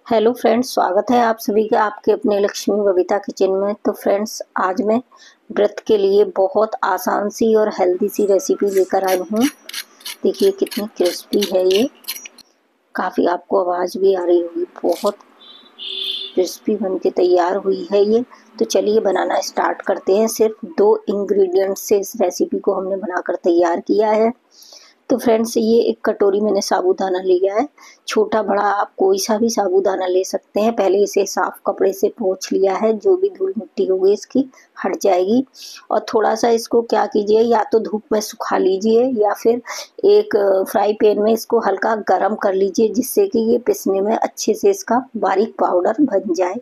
Hello friends, स्वागत है आप सभी का आपके अपने लक्ष्मी बबीता किचन में। तो फ्रेंड्स, आज मैं व्रत के लिए बहुत आसान सी और हेल्दी सी रेसिपी लेकर आई हूँ। देखिए कितनी क्रिस्पी है ये। काफ़ी आपको आवाज़ भी आ रही होगी, बहुत क्रिस्पी बन के तैयार हुई है ये। तो चलिए बनाना स्टार्ट करते हैं। सिर्फ 2 इंग्रेडिएंट्स से इस रेसिपी को हमने बनाकर तैयार किया है। तो फ्रेंड्स, ये एक कटोरी मैंने साबूदाना लिया है। छोटा बड़ा आप कोई सा भी साबूदाना ले सकते हैं। पहले इसे साफ कपड़े से पोंछ लिया है, जो भी धूल मिट्टी होगी इसकी हट जाएगी। और थोड़ा सा इसको क्या कीजिए, या तो धूप में सुखा लीजिए या फिर एक फ्राई पैन में इसको हल्का गरम कर लीजिए, जिससे कि ये पिसने में अच्छे से इसका बारीक पाउडर बन जाए।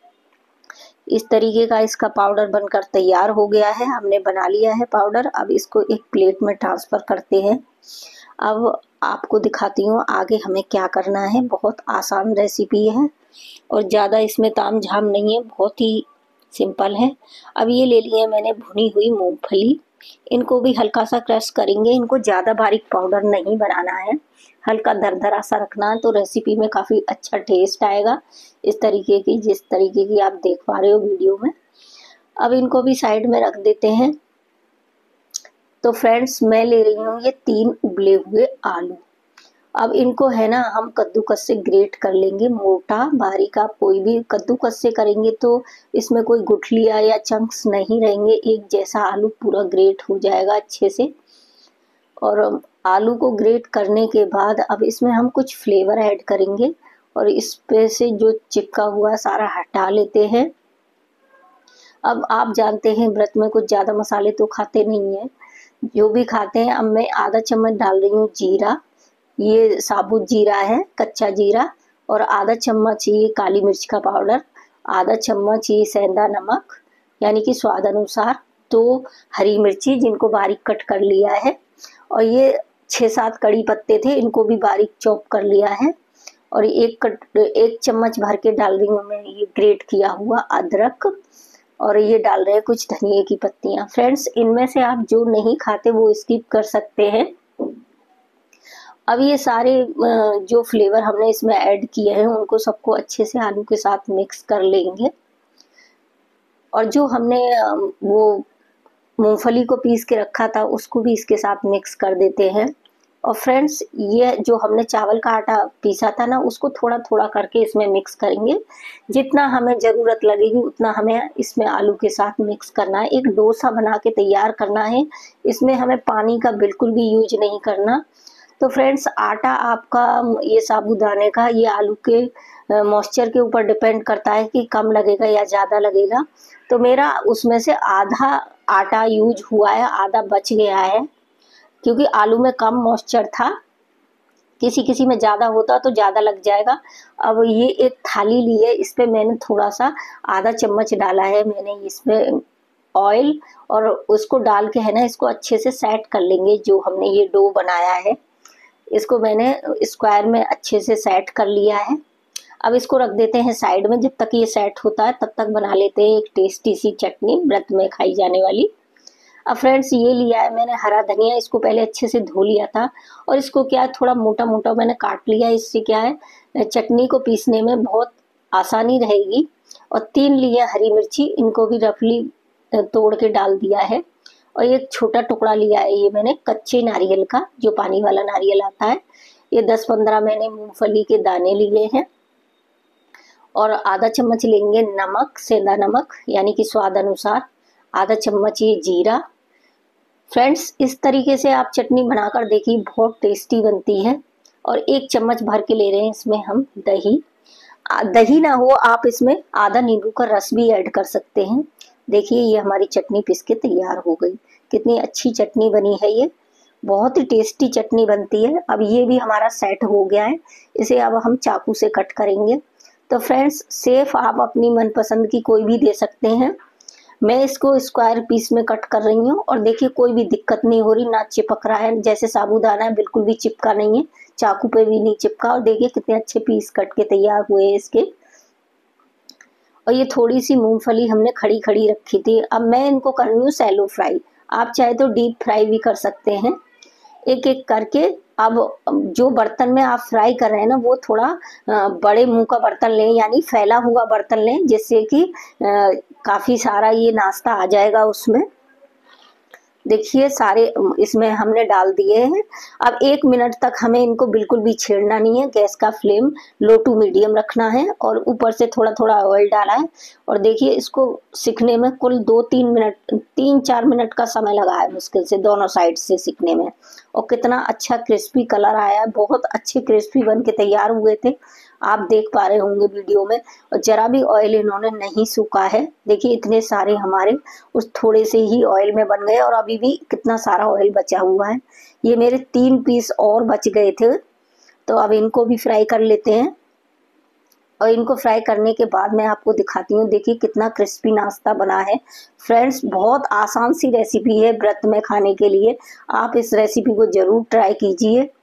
इस तरीके का इसका पाउडर बनकर तैयार हो गया है। हमने बना लिया है पाउडर। अब इसको एक प्लेट में ट्रांसफ़र करते हैं। अब आपको दिखाती हूँ आगे हमें क्या करना है। बहुत आसान रेसिपी है और ज़्यादा इसमें तामझाम नहीं है, बहुत ही सिंपल है। अब ये ले लिए मैंने भुनी हुई मूंगफली। इनको भी हल्का सा क्रश करेंगे। इनको ज़्यादा बारीक पाउडर नहीं बनाना है, हल्का दरदरा सा रखना है, तो रेसिपी में काफ़ी अच्छा टेस्ट आएगा। इस तरीके की, जिस तरीके की आप देख पा रहे हो वीडियो में। अब इनको भी साइड में रख देते हैं। तो फ्रेंड्स, मैं ले रही हूँ ये 3 उबले हुए आलू। अब इनको है ना, हम कद्दूकस से ग्रेट कर लेंगे, मोटा बारीक। आप कोई भी कद्दूकस से करेंगे तो इसमें कोई गुठलियाँ या चंक्स नहीं रहेंगे, एक जैसा आलू पूरा ग्रेट हो जाएगा अच्छे से। और आलू को ग्रेट करने के बाद अब इसमें हम कुछ फ्लेवर ऐड करेंगे और इस पे से जो चिपका हुआ सारा हटा लेते हैं। अब आप जानते हैं व्रत में कुछ ज़्यादा मसाले तो खाते नहीं हैं, जो भी खाते हैं। अब मैं आधा चम्मच डाल रही हूँ जीरा। ये साबुत जीरा है, कच्चा जीरा। और आधा चम्मच ये काली मिर्च का पाउडर, आधा चम्मच ये सेंधा नमक यानी कि स्वाद अनुसार, 2 हरी मिर्ची जिनको बारीक कट कर लिया है, और ये 6-7 कड़ी पत्ते थे, इनको भी बारीक चॉप कर लिया है। और एक चम्मच भर के डाल रही हूँ मैं ये ग्रेट किया हुआ अदरक। और ये डाल रहे हैं कुछ धनिए की पत्तियां। फ्रेंड्स, इनमें से आप जो नहीं खाते वो स्किप कर सकते हैं। अब ये सारे जो फ्लेवर हमने इसमें ऐड किए हैं उनको सबको अच्छे से आलू के साथ मिक्स कर लेंगे। और जो हमने वो मूंगफली को पीस के रखा था उसको भी इसके साथ मिक्स कर देते हैं। और फ्रेंड्स, ये जो हमने चावल का आटा पीसा था ना, उसको थोड़ा थोड़ा करके इसमें मिक्स करेंगे। जितना हमें ज़रूरत लगेगी उतना हमें इसमें आलू के साथ मिक्स करना है। एक डोसा बना के तैयार करना है। इसमें हमें पानी का बिल्कुल भी यूज नहीं करना। तो फ्रेंड्स, आटा आपका, ये साबूदाने का, ये आलू के मॉइस्चर के ऊपर डिपेंड करता है कि कम लगेगा या ज़्यादा लगेगा। तो मेरा उसमें से आधा आटा यूज हुआ है, आधा बच गया है, क्योंकि आलू में कम मॉइस्चर था। किसी किसी में ज़्यादा होता तो ज़्यादा लग जाएगा। अब ये एक थाली ली है, इस पे मैंने थोड़ा सा आधा चम्मच डाला है मैंने इसमें ऑयल। और उसको डाल के है ना, इसको अच्छे से सेट कर लेंगे। जो हमने ये डो बनाया है इसको मैंने स्क्वायर में अच्छे से सेट कर लिया है। अब इसको रख देते हैं साइड में। जब तक ये सेट होता है तब तक बना लेते हैं एक टेस्टी सी चटनी, व्रत में खाई जाने वाली। अब फ्रेंड्स, ये लिया है मैंने हरा धनिया। इसको पहले अच्छे से धो लिया था और इसको क्या है, थोड़ा मोटा मोटा मैंने काट लिया। इससे क्या है, चटनी को पीसने में बहुत आसानी रहेगी। और 3 लिए हरी मिर्ची, इनको भी रफली तोड़ के डाल दिया है। और एक छोटा टुकड़ा लिया है ये मैंने कच्चे नारियल का, जो पानी वाला नारियल आता है। ये 10-15 मैंने मूंगफली के दाने लिए हैं। और आधा चम्मच लेंगे नमक, सेंधा नमक यानी कि स्वाद अनुसार। आधा चम्मच ये जीरा। फ्रेंड्स, इस तरीके से आप चटनी बनाकर देखिए, बहुत टेस्टी बनती है। और 1 चम्मच भर के ले रहे हैं इसमें हम दही। दही ना हो आप इसमें आधा नींबू का रस भी ऐड कर सकते हैं। देखिए, ये हमारी चटनी पिस के तैयार हो गई। कितनी अच्छी चटनी बनी है ये, बहुत ही टेस्टी चटनी बनती है। अब ये भी हमारा सेट हो गया है। इसे अब हम चाकू से कट करेंगे। तो फ्रेंड्स, सेफ आप अपनी मनपसंद की कोई भी दे सकते हैं। मैं इसको स्क्वायर पीस में कट कर रही हूँ और देखिए कोई भी दिक्कत नहीं हो रही, ना चिपक रहा है। जैसे साबूदाना है बिल्कुल भी चिपका नहीं है, चाकू पे भी नहीं चिपका। और देखिए कितने अच्छे पीस कट के तैयार हुए हैं इसके। और ये थोड़ी सी मूंगफली हमने खड़ी खड़ी रखी थी। अब मैं इनको कर रही हूँ सैलो फ्राई। आप चाहे तो डीप फ्राई भी कर सकते हैं। एक एक करके अब जो बर्तन में आप फ्राई कर रहे हैं ना, वो थोड़ा बड़े मुंह का बर्तन लें, यानी फैला हुआ बर्तन लें, जिससे कि काफ़ी सारा ये नाश्ता आ जाएगा उसमें। देखिए सारे इसमें हमने डाल दिए हैं। अब 1 मिनट तक हमें इनको बिल्कुल भी छेड़ना नहीं है, गैस का फ्लेम लो टू मीडियम रखना है और ऊपर से थोड़ा थोड़ा ऑयल डाला है। और देखिए इसको सिकने में कुल 2-3 मिनट 3-4 मिनट का समय लगा है मुश्किल से, दोनों साइड से सिकने में। और कितना अच्छा क्रिस्पी कलर आया है, बहुत अच्छे क्रिस्पी बन के तैयार हुए थे, आप देख पा रहे होंगे वीडियो में। और जरा भी ऑयल इन्होंने नहीं सूखा है। देखिए इतने सारे हमारे उस थोड़े से ही ऑयल में बन गए और अभी भी कितना सारा ऑयल बचा हुआ है। ये मेरे 3 पीस और बच गए थे, तो अब इनको भी फ्राई कर लेते हैं। और इनको फ्राई करने के बाद मैं आपको दिखाती हूँ। देखिए कितना क्रिस्पी नाश्ता बना है फ्रेंड्स। बहुत आसान सी रेसिपी है व्रत में खाने के लिए। आप इस रेसिपी को ज़रूर ट्राई कीजिए।